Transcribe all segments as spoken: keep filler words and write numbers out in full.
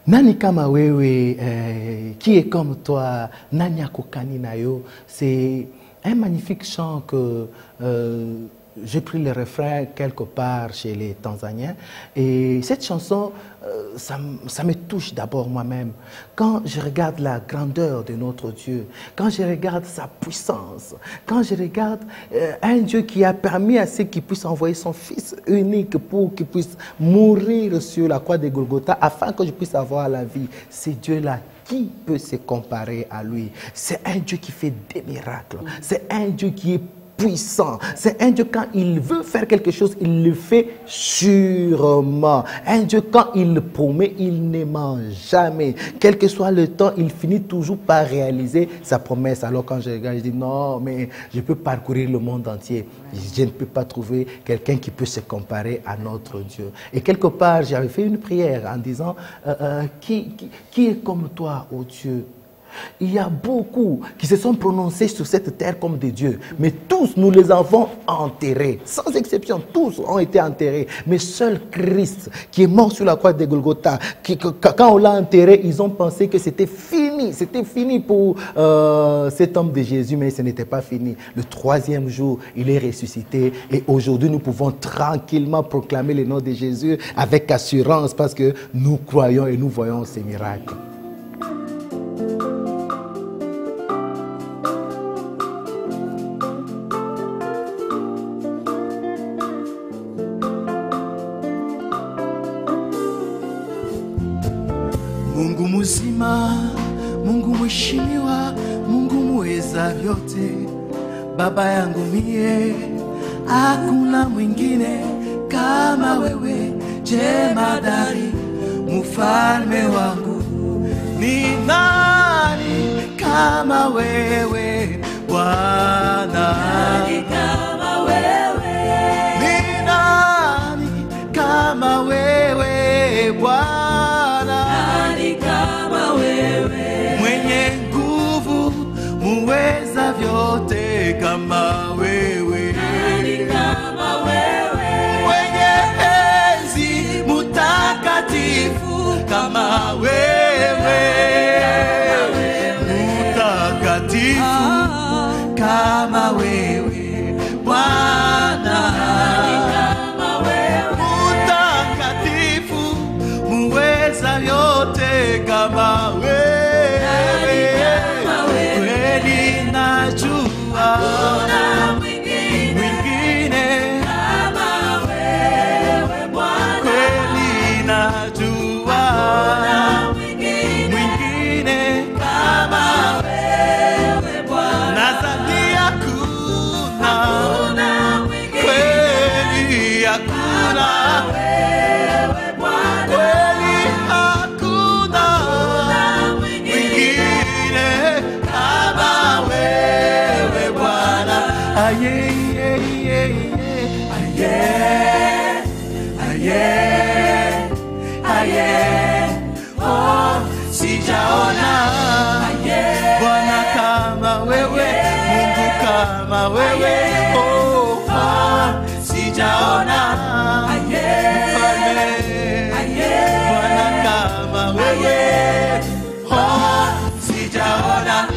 Nani kama wewe, euh, qui est comme toi, Nani akokani na yo, c'est un magnifique chant que euh, j'ai pris le refrain quelque part chez les Tanzaniens. Et cette chanson, euh, ça, ça me touche d'abord moi-même. Quand je regarde la grandeur de notre Dieu, quand je regarde sa puissance, quand je regarde euh, un Dieu qui a permis à ceux qui puissent envoyer son Fils unique pour qu'il puisse mourir sur la croix de Golgotha afin que je puisse avoir la vie. C'est Dieu-là. Qui peut se comparer à lui? C'est un Dieu qui fait des miracles. C'est un Dieu qui est puissant. C'est un Dieu, quand il veut faire quelque chose, il le fait sûrement. Un Dieu, quand il le promet, il ne ment jamais. Quel que soit le temps, il finit toujours par réaliser sa promesse. Alors quand je regarde, je dis non, mais je peux parcourir le monde entier. Je ne peux pas trouver quelqu'un qui peut se comparer à notre Dieu. Et quelque part, j'avais fait une prière en disant, euh, euh, qui, qui, qui est comme toi, ô Dieu? Il y a beaucoup qui se sont prononcés sur cette terre comme des dieux. Mais tous, nous les avons enterrés. Sans exception, tous ont été enterrés. Mais seul Christ, qui est mort sur la croix de Golgotha, qui, quand on l'a enterré, ils ont pensé que c'était fini. C'était fini pour euh, cet homme de Jésus, mais ce n'était pas fini. Le troisième jour, il est ressuscité. Et aujourd'hui, nous pouvons tranquillement proclamer le nom de Jésus avec assurance parce que nous croyons et nous voyons ces miracles. Mungu mzima, Mungu mheshimiwa, Mungu muweza vyote, Baba yangu mie, hakuna mwingine kama wewe, jemadari, mfalme wangu. Ni nani kama wewe, Bwana? Nani kama wewe? Ni nani kama wewe, Bwana? Muweza vyote kama wewe, nani kama wewe? Mwenye enzi mutakatifu kama wewe, mutakatifu kama wewe, Bwana. Kama wewe, mutakatifu, muweza vyote kama wewe. Hakuna mwingine, mwingine kama wewe Bwana. Kweli najua hakuna mwingine, mwingine kama wewe Bwana. Nadhani hakuna, hakuna mwingine, kweli hakuna wewe Bwana. Kweli hakuna, hakuna mwingine kama wewe. Aye, aye, aye, aye, aye, oh, sijaona Bwana kama wewe, Mungu kama wewe, oh, oh, sijaona mfalme, Bwana kama wewe, oh, sijaona.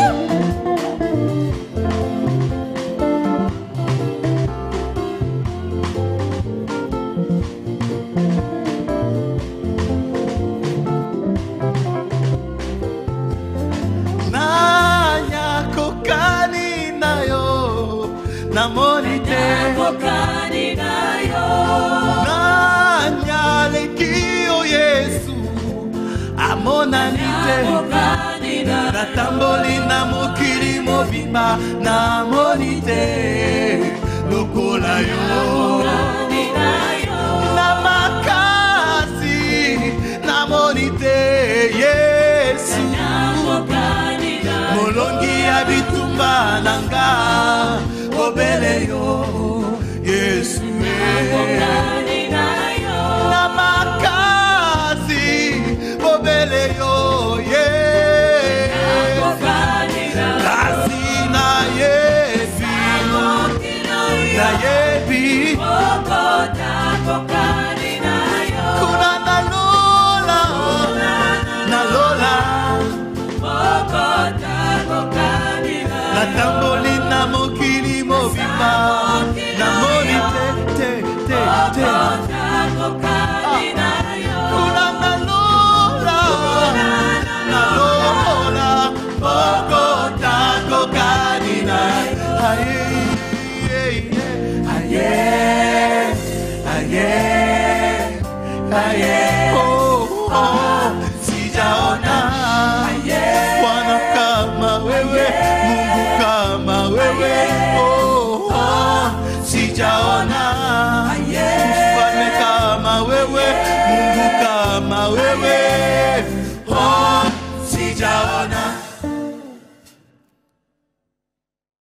Namonite nakokani nayo, nanyalekio Yesu amonanite nakokani nayo, natamboli na mokili mobimba namonite lokola yo, nakokani nayo, na makasi namonite Yesu nakokani nayo, molongi ya bitumba nanga obele yo Yesu nakokani nayo, na makasi obele yo Yesu nakokani nayo, kasi na Yesu na yebi okota kokani nayo, kuna nalola baba namoni te te te te kuna nalola nalola boko tako kanina aye aye aye aye oh oh sijaona Bwana kama wewe Mungu kama wewe oh oh sijaona mfalme kama wewe Mungu kama wewe oh sijaona